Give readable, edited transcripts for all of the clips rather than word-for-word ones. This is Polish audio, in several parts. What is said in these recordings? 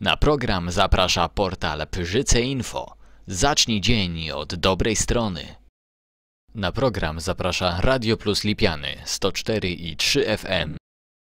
Na program zaprasza portal Pyrzyce Info. Zacznij dzień od dobrej strony. Na program zaprasza Radio Plus Lipiany 104,3 FM.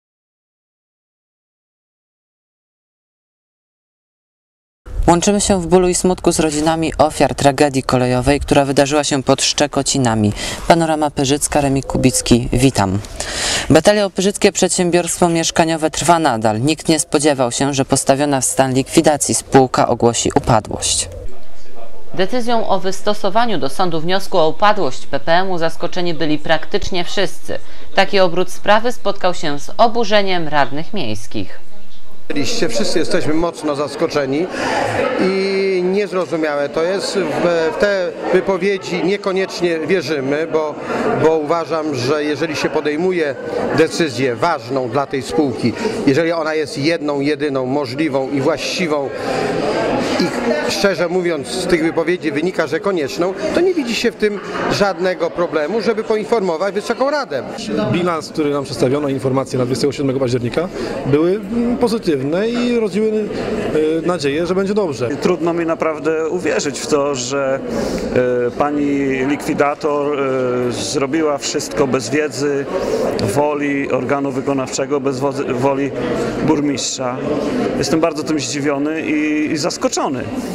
Łączymy się w bólu i smutku z rodzinami ofiar tragedii kolejowej, która wydarzyła się pod Szczekocinami. Panorama Pyrzycka, Remik Kubicki, witam. Batalia o pyrzyckie przedsiębiorstwo mieszkaniowe trwa nadal. Nikt nie spodziewał się, że postawiona w stan likwidacji spółka ogłosi upadłość. Decyzją o wystosowaniu do sądu wniosku o upadłość PPM-u zaskoczeni byli praktycznie wszyscy. Taki obrót sprawy spotkał się z oburzeniem radnych miejskich. Wszyscy jesteśmy mocno zaskoczeni i niezrozumiałe to jest. W te wypowiedzi niekoniecznie wierzymy, bo uważam, że jeżeli się podejmuje decyzję ważną dla tej spółki, jeżeli ona jest jedną, jedyną, możliwą i właściwą i szczerze mówiąc z tych wypowiedzi wynika, że konieczną, to nie widzi się w tym żadnego problemu, żeby poinformować Wysoką Radę. Bilans, który nam przedstawiono, informacje na 27 października były pozytywne i rodziły nadzieję, że będzie dobrze. Trudno mi naprawdę uwierzyć w to, że pani likwidator zrobiła wszystko bez wiedzy, woli organu wykonawczego, bez woli burmistrza. Jestem bardzo tym zdziwiony i zaskoczony.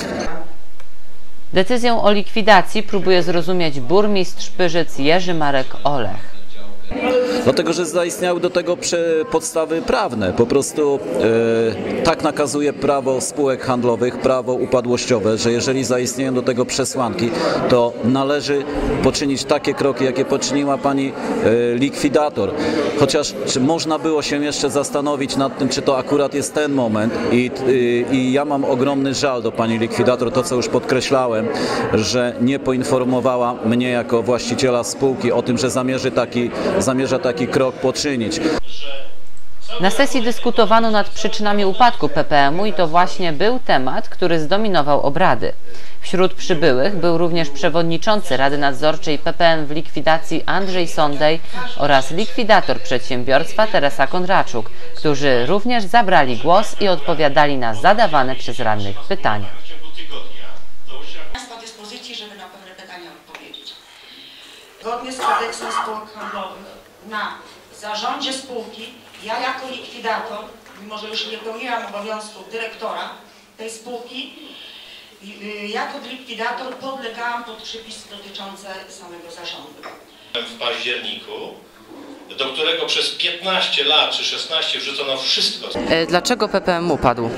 Decyzją o likwidacji próbuje zrozumieć burmistrz Pyrzyc Jerzy Marek Olech. Dlatego, że zaistniały do tego podstawy prawne. Po prostu tak nakazuje prawo spółek handlowych, prawo upadłościowe, że jeżeli zaistnieją do tego przesłanki, to należy poczynić takie kroki, jakie poczyniła pani likwidator. Chociaż czy można było się jeszcze zastanowić nad tym, czy to akurat jest ten moment i ja mam ogromny żal do pani likwidator, to co już podkreślałem, że nie poinformowała mnie jako właściciela spółki o tym, że zamierza taki krok poczynić. Na sesji dyskutowano nad przyczynami upadku PPM-u i to właśnie był temat, który zdominował obrady. Wśród przybyłych był również przewodniczący Rady Nadzorczej PPM w likwidacji Andrzej Sondej oraz likwidator przedsiębiorstwa Teresa Kondraczuk, którzy również zabrali głos i odpowiadali na zadawane przez radnych pytania. Państwa dyspozycji, żeby na pewne pytania odpowiedzieć. Zgodnie z kodeksem spółek handlowych na zarządzie spółki ja jako likwidator, mimo że już nie pełniłam obowiązku dyrektora tej spółki, jako likwidator podlegałam pod przepisy dotyczące samego zarządu. W październiku, do którego przez 15 lat czy 16 wrzucono wszystko. Dlaczego PPM upadł?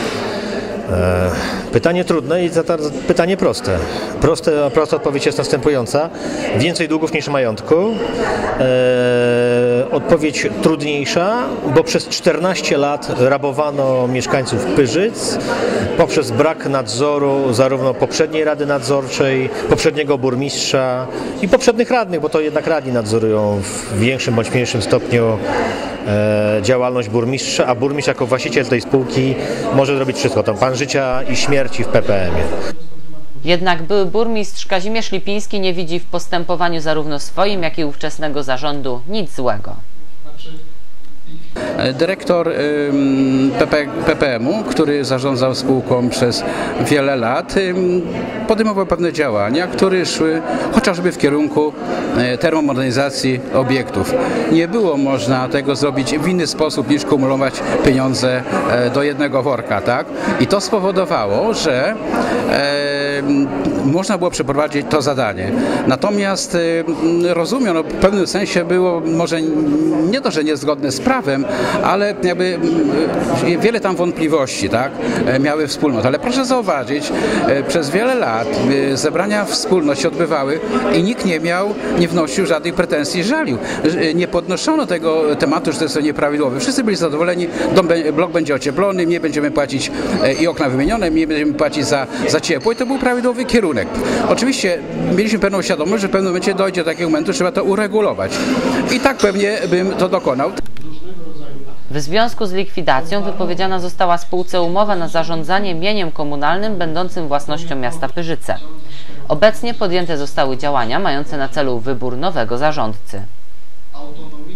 Pytanie trudne i pytanie proste. Prosta odpowiedź jest następująca. Więcej długów niż majątku. Odpowiedź trudniejsza, bo przez 14 lat rabowano mieszkańców Pyrzyc poprzez brak nadzoru zarówno poprzedniej Rady Nadzorczej, poprzedniego burmistrza i poprzednich radnych, bo to jednak radni nadzorują w większym bądź mniejszym stopniu działalność burmistrza, a burmistrz jako właściciel tej spółki może zrobić wszystko, to pan życia i śmierci w PPM-ie. Jednak były burmistrz Kazimierz Lipiński nie widzi w postępowaniu zarówno swoim, jak i ówczesnego zarządu nic złego. Dyrektor PPM-u, który zarządzał spółką przez wiele lat, podejmował pewne działania, które szły chociażby w kierunku termomodernizacji obiektów. Nie było można tego zrobić w inny sposób niż kumulować pieniądze do jednego worka, tak? I to spowodowało, że można było przeprowadzić to zadanie. Natomiast rozumiem, w pewnym sensie było może nie to, że niezgodne z prawem, ale jakby wiele tam wątpliwości, tak, miały wspólnot. Ale proszę zauważyć, przez wiele lat zebrania wspólnot się odbywały i nikt nie wnosił żadnych pretensji, żalił. Nie podnoszono tego tematu, że to jest nieprawidłowe. Wszyscy byli zadowoleni, blok będzie ocieplony, nie będziemy płacić i okna wymienione, nie będziemy płacić za ciepło i to był prawidłowy kierunek. Oczywiście mieliśmy pewną świadomość, że w pewnym momencie dojdzie do takiego momentu, że trzeba to uregulować. I tak pewnie bym to dokonał. W związku z likwidacją wypowiedziana została spółce umowa na zarządzanie mieniem komunalnym będącym własnością miasta Pyrzyce. Obecnie podjęte zostały działania mające na celu wybór nowego zarządcy.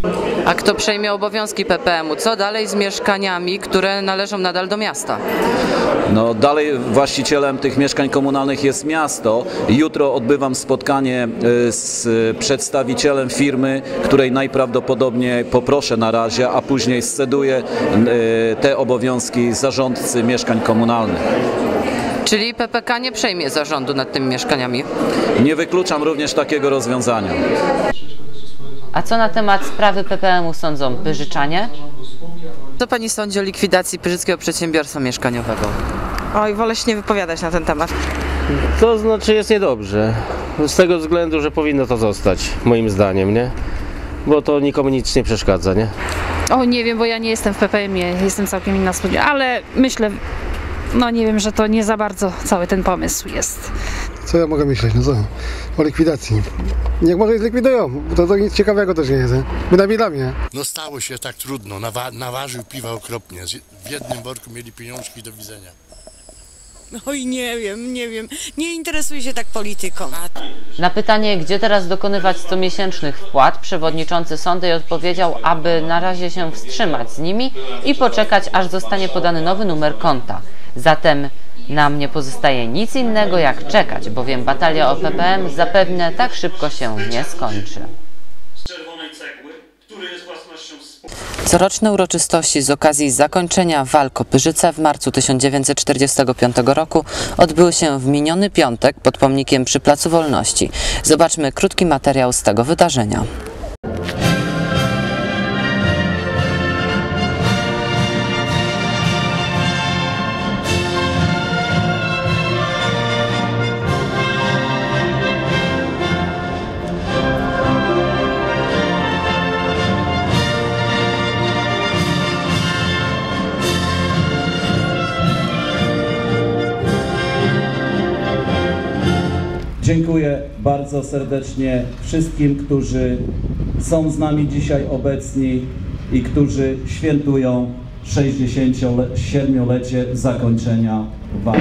A kto przejmie obowiązki PPM-u? Co dalej z mieszkaniami, które należą nadal do miasta? No dalej właścicielem tych mieszkań komunalnych jest miasto. Jutro odbywam spotkanie z przedstawicielem firmy, której najprawdopodobniej poproszę na razie, a później sceduję te obowiązki zarządcy mieszkań komunalnych. Czyli PPK nie przejmie zarządu nad tymi mieszkaniami? Nie wykluczam również takiego rozwiązania. A co na temat sprawy PPM-u sądzą Pyżyczanie? Co pani sądzi o likwidacji Pyrzyckiego Przedsiębiorstwa Mieszkaniowego? Oj, wolę się nie wypowiadać na ten temat. To znaczy jest niedobrze. Z tego względu, że powinno to zostać, moim zdaniem, nie? Bo to nikomu nic nie przeszkadza, nie? O, nie wiem, bo ja nie jestem w PPM-ie, jestem całkiem inna studia, ale myślę, no nie wiem, że to nie za bardzo cały ten pomysł jest. Co ja mogę myśleć? No co? O likwidacji. Niech może zlikwidują, bo to nic ciekawego też nie jest. Bynajmniej dla mnie. No stało się tak trudno, naważył piwa okropnie. W jednym worku mieli pieniążki do widzenia. Oj, nie wiem. Nie interesuję się tak polityką. Na pytanie, gdzie teraz dokonywać 100-miesięcznych wpłat, przewodniczący sądu odpowiedział, aby na razie się wstrzymać z nimi i poczekać, aż zostanie podany nowy numer konta. Zatem nam nie pozostaje nic innego jak czekać, bowiem batalia o PPM zapewne tak szybko się nie skończy. Coroczne uroczystości z okazji zakończenia walk o Pyrzyce w marcu 1945 roku odbyły się w miniony piątek pod pomnikiem przy Placu Wolności. Zobaczmy krótki materiał z tego wydarzenia. Dziękuję bardzo serdecznie wszystkim, którzy są z nami dzisiaj obecni i którzy świętują 67-lecie zakończenia walk.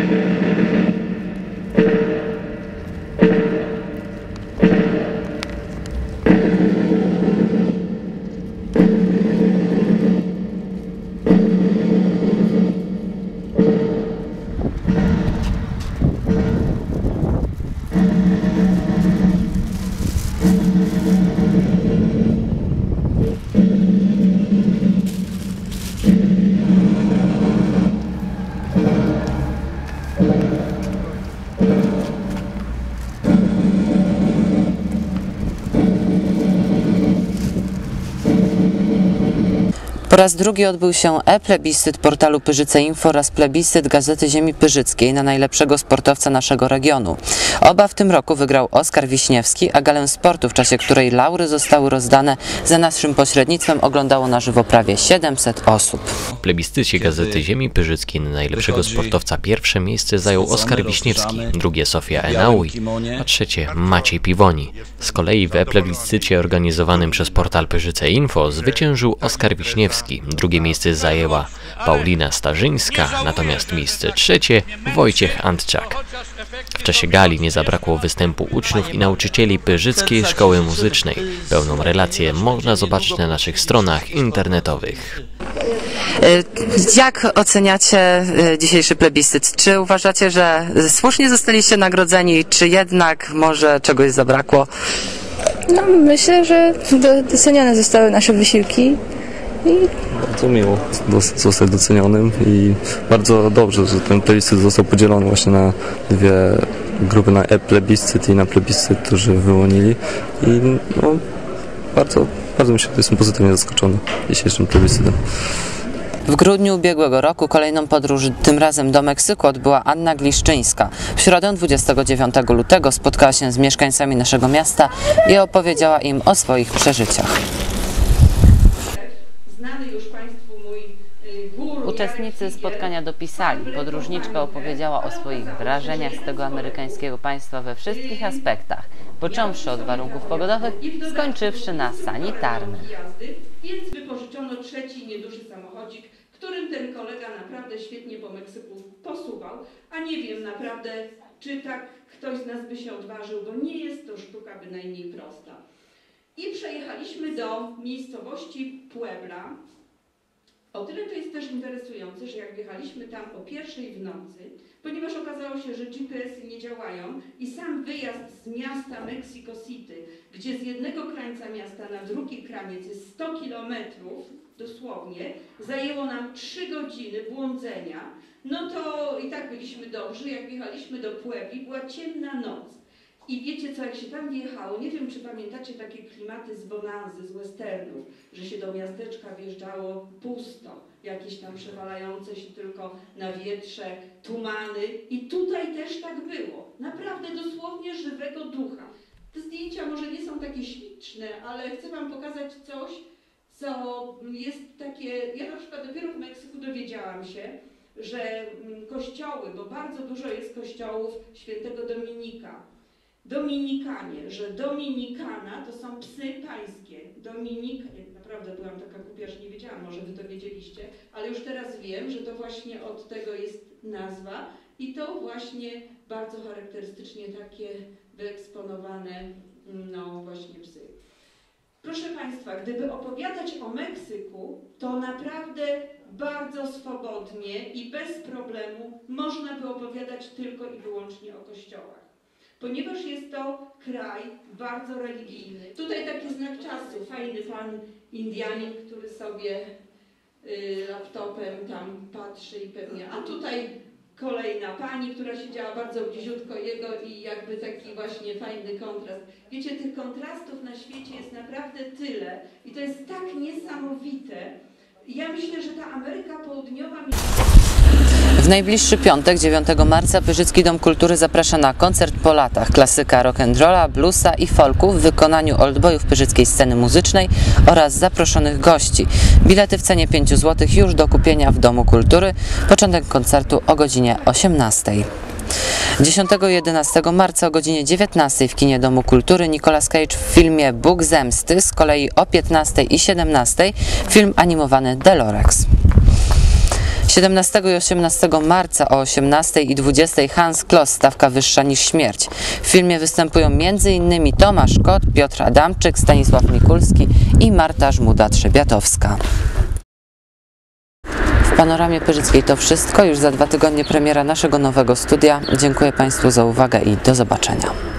Po raz drugi odbył się e-plebiscyt portalu Pyrzyce Info oraz plebiscyt Gazety Ziemi Pyrzyckiej na najlepszego sportowca naszego regionu. Oba w tym roku wygrał Oskar Wiśniewski, a galę sportu, w czasie której laury zostały rozdane, za naszym pośrednictwem oglądało na żywo prawie 700 osób. W plebiscycie Gazety Ziemi Pyrzyckiej na najlepszego sportowca pierwsze miejsce zajął Oskar Wiśniewski, drugie Sofia Enauj, a trzecie Maciej Piwoni. Z kolei w e-plebiscycie organizowanym przez portal Pyrzyce Info zwyciężył Oskar Wiśniewski. Drugie miejsce zajęła Paulina Starzyńska, natomiast miejsce trzecie Wojciech Antczak. W czasie gali nie zabrakło występu uczniów i nauczycieli Pyrzyckiej Szkoły Muzycznej. Pełną relację można zobaczyć na naszych stronach internetowych. Jak oceniacie dzisiejszy plebiscyt? Czy uważacie, że słusznie zostaliście nagrodzeni, czy jednak może czegoś zabrakło? No, myślę, że docenione zostały nasze wysiłki. Bardzo miło zostać docenionym i bardzo dobrze, że ten plebiscyt został podzielony właśnie na dwie grupy, na e-plebiscyt i na plebiscyt, którzy wyłonili i no, bardzo jestem pozytywnie zaskoczony dzisiejszym plebiscytem. W grudniu ubiegłego roku kolejną podróż, tym razem do Meksyku, odbyła Anna Gliszczyńska. W środę 29 lutego spotkała się z mieszkańcami naszego miasta i opowiedziała im o swoich przeżyciach. Uczestnicy spotkania dopisali. Podróżniczka opowiedziała o swoich wrażeniach z tego amerykańskiego państwa we wszystkich aspektach, począwszy od warunków pogodowych, skończywszy na sanitarnym. Więc wypożyczono trzeci nieduży samochodzik, którym ten kolega naprawdę świetnie po Meksyku posuwał, a nie wiem naprawdę, czy tak ktoś z nas by się odważył, bo nie jest to sztuka bynajmniej prosta. I przejechaliśmy do miejscowości Puebla. O tyle to jest też interesujące, że jak wjechaliśmy tam o 1:00 w nocy, ponieważ okazało się, że GPS-y nie działają i sam wyjazd z miasta Mexico City, gdzie z jednego krańca miasta na drugi kraniec jest 100 kilometrów, dosłownie, zajęło nam 3 godziny błądzenia, no to i tak byliśmy dobrzy. Jak wjechaliśmy do Puebli, była ciemna noc. I wiecie co, jak się tam wjechało, nie wiem czy pamiętacie takie klimaty z bonanzy, z westernów, że się do miasteczka wjeżdżało pusto, jakieś tam przewalające się tylko na wietrze, tumany i tutaj też tak było. Naprawdę dosłownie żywego ducha. Te zdjęcia może nie są takie śliczne, ale chcę wam pokazać coś, co jest takie, ja na przykład dopiero w Meksyku dowiedziałam się, że kościoły, bo bardzo dużo jest kościołów świętego Dominika, Dominikanie, że Dominikana to są psy pańskie. Naprawdę byłam taka głupia, że nie wiedziałam, może wy to wiedzieliście, ale już teraz wiem, że to właśnie od tego jest nazwa i to właśnie bardzo charakterystycznie takie wyeksponowane, no właśnie psy. Proszę Państwa, gdyby opowiadać o Meksyku, to naprawdę bardzo swobodnie i bez problemu można by opowiadać tylko i wyłącznie o kościołach. Ponieważ jest to kraj bardzo religijny. Tutaj taki znak czasu, fajny pan Indianin, który sobie laptopem tam patrzy i pewnie, a tutaj kolejna pani, która siedziała bardzo bliziutko jego i jakby taki właśnie fajny kontrast. Wiecie, tych kontrastów na świecie jest naprawdę tyle i to jest tak niesamowite. Ja myślę, że ta Ameryka Południowa... W najbliższy piątek, 9 marca, Pyrzycki Dom Kultury zaprasza na koncert po latach klasyka rock'n'rolla, bluesa i folku w wykonaniu oldboyów pyrzyckiej sceny muzycznej oraz zaproszonych gości. Bilety w cenie 5 zł już do kupienia w Domu Kultury. Początek koncertu o godzinie 18. 10 i 11 marca o godzinie 19 w kinie Domu Kultury Nicolas Cage w filmie Bóg Zemsty, z kolei o 15 i 17 film animowany Delorex. 17 i 18 marca o 18 i 20 Hans Kloss, stawka wyższa niż śmierć. W filmie występują m.in. Tomasz Kot, Piotr Adamczyk, Stanisław Mikulski i Marta Żmuda-Trzebiatowska. W Panoramie Pyrzyckiej to wszystko. Już za 2 tygodnie premiera naszego nowego studia. Dziękuję Państwu za uwagę i do zobaczenia.